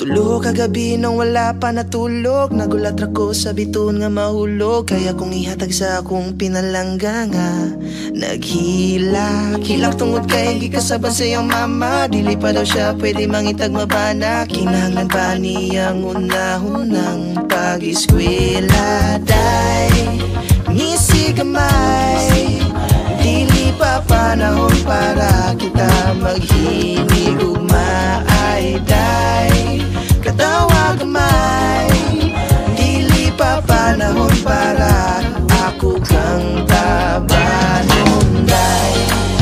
Tulo kagabi nang wala pa natulog, nagulat ra ko sa biton nga mahulog. Kaya kong ihatag sa akong pinalangga nga naghilak. Hilak tungod kay gikasaban sa iyong mama, dili pa daw siya pwede mangitag mabana. Kinahanglan pa niyang unahunang pag-eskwela. Day, ngisi gamay, dili pa panahon para kita maghinig ug maay. Day, katawa gamay, dili pa panahon para ako kang tabanon. Day,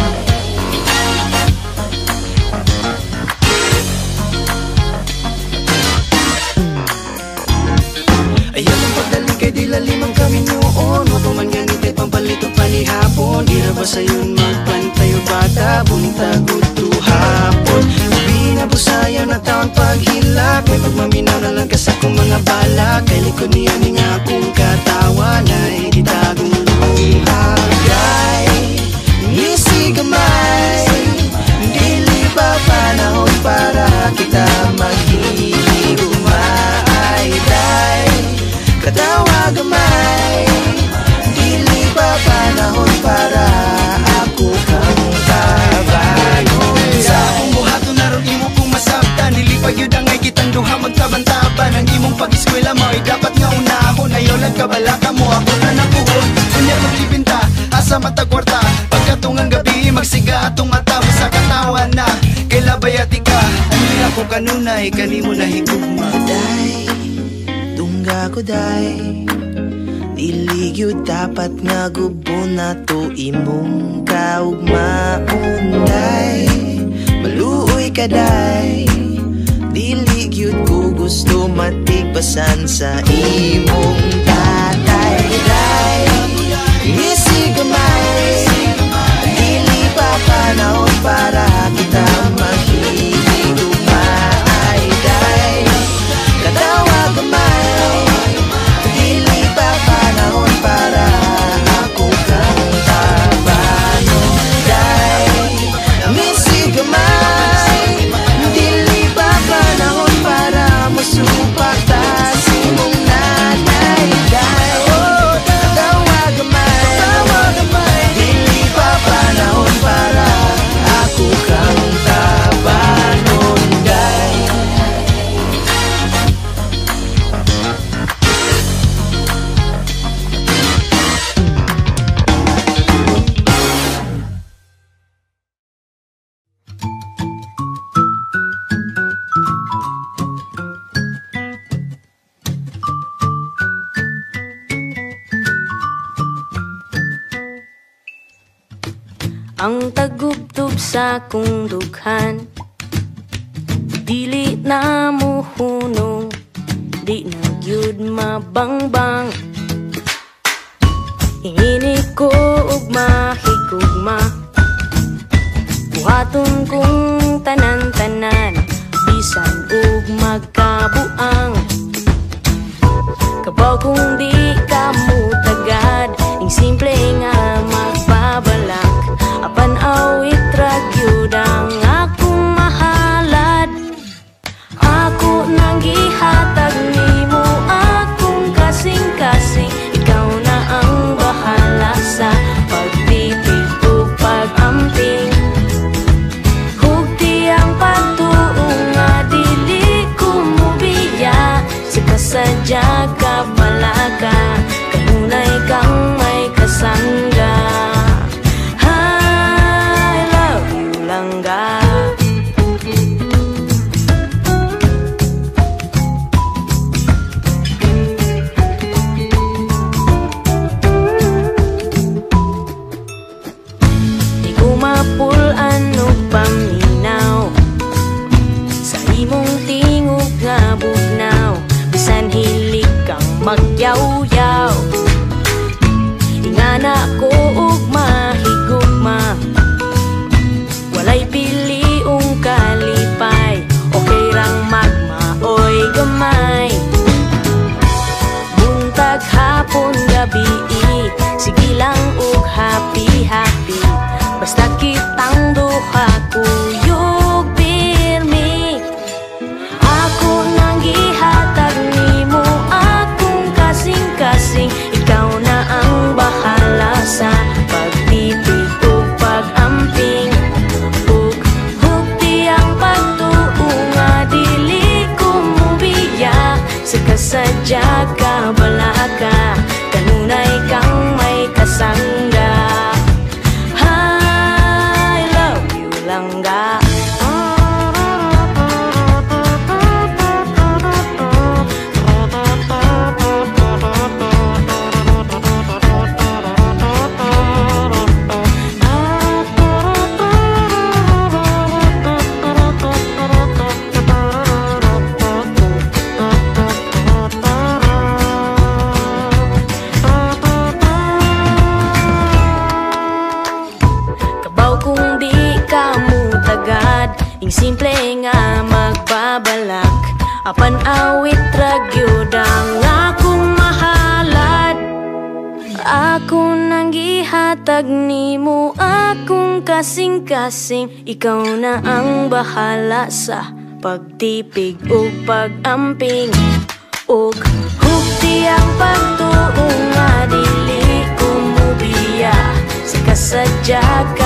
ayaw ang pagdali kay di lalimang kami noon. Huwag man ganit ay pampalito panihapon. Di na ba sa'yon magpantayo bata, buntag o tuhapon. Binabusayaw na taon paghilak, may pagmaminaw na lang kas akong mga balak. Kay likod niya ni nga akong katawan ay itagong luhagay. Ngisi gamay, dili pa panahon para kita maghilig umaay. Day, katawa gamay, dili pa panahon para ako kang tabanon. Sa akong buhato naroon imo kong masabtan, dili pa yun ang ay kitang duha magtabantaban. Ang imong pag-eskwela mo ay dapat nga unahon. Ayaw lang kabalaka mo, ako na nakuhon. Kunya maglibinta, asa matagwarta, pagkatungang gabi magsiga atong mata mo sa katawan na kailabayati ka. Hindi ako kanunay, kanimo na higugma. Day, tungga ko day, diligyo dapat nga gubo na to imong kaugmaon. Day, maluoy ka day, diligyo ko gusto matigbasan sa imong tatay. Day, ngisi gamay, dili pa panahon para kita maghilig umaay. Day, katawa gamay, dili pa panahon para ako kang tabanon. Day, ngisi gamay, dili pa panahon para masupata si mong nanay. Day, katawa gamay, dili pa panahon para ako kang tabanon. Day, ang tagubtub sa kong dughan, dili na muhunong, di na gyud mabangbang. Ingini ko ug mahigugma, buhaton kong tanan-tanan, bisan ug magkabuang. Kabaw kung di ka mutagad, ing simple nga magbabalak. Apan awit ragyud ang akong mahalad. Ako nang gihatag nimo akong kasing-kasing. Ikaw na ang bahala sa pagtipid o pag-amping. Hugti ang pagtuo nga dili ko mubiya. Sa kasadya ka palaka, kanunay kang may kasangga. Mapulan o paminaw sa imong tingog nga bugnaw, bisan hilig kang magyaw-yaw. Ingana ko og mahigugma, walay piliong kalipay, okay rang magmaoy gamay. Buntag hapon gabi, sige lang og happy-happy. Basta kitang duha kuyog pirmi, ako na magkabalaka, kanunay kang may kasangga. I love you langga. Kung di ka mutagad, ing simple nga magbabalak, apan awit ragyod ang akong mahalad. Ako nang gihatag nimo akong kasing-kasing, ikaw na ang bahala sa pagtipig ug pag-amping, ug hukti ang pagtuong nga dili ko mubiya sa kasadya ka.